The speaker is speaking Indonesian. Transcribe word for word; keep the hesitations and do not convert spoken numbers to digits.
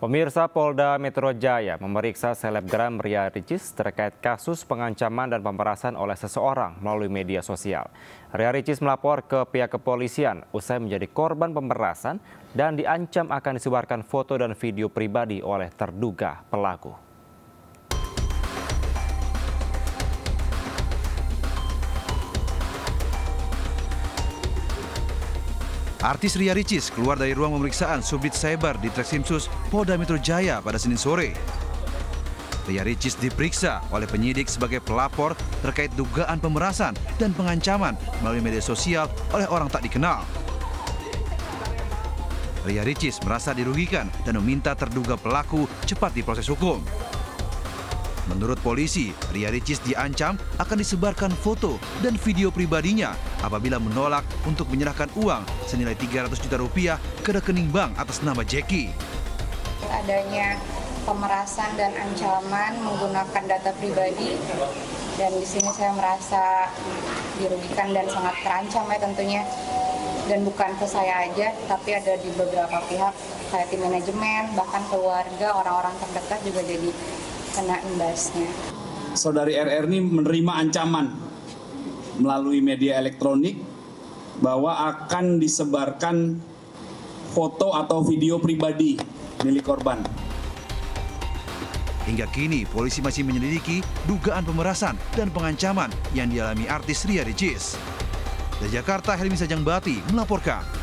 Pemirsa, Polda Metro Jaya memeriksa selebgram Ria Ricis terkait kasus pengancaman dan pemerasan oleh seseorang melalui media sosial. Ria Ricis melapor ke pihak kepolisian usai menjadi korban pemerasan dan diancam akan disebarkan foto dan video pribadi oleh terduga pelaku. Artis Ria Ricis keluar dari ruang pemeriksaan Subdit Cyber di Treskrimsus Polda Metro Jaya pada Senin sore. Ria Ricis diperiksa oleh penyidik sebagai pelapor terkait dugaan pemerasan dan pengancaman melalui media sosial oleh orang tak dikenal. Ria Ricis merasa dirugikan dan meminta terduga pelaku cepat diproses hukum. Menurut polisi, Ria Ricis diancam akan disebarkan foto dan video pribadinya apabila menolak untuk menyerahkan uang senilai tiga ratus juta rupiah ke rekening bank atas nama Jackie. Adanya pemerasan dan ancaman menggunakan data pribadi, dan di sini saya merasa dirugikan dan sangat terancam ya tentunya. Dan bukan ke saya aja, tapi ada di beberapa pihak kayak tim manajemen, bahkan keluarga, orang-orang terdekat juga jadi kena imbasnya. Saudari R R ini menerima ancaman melalui media elektronik bahwa akan disebarkan foto atau video pribadi milik korban. Hingga kini polisi masih menyelidiki dugaan pemerasan dan pengancaman yang dialami artis Ria Ricis. Dari Jakarta, Helmi Sajangbati melaporkan.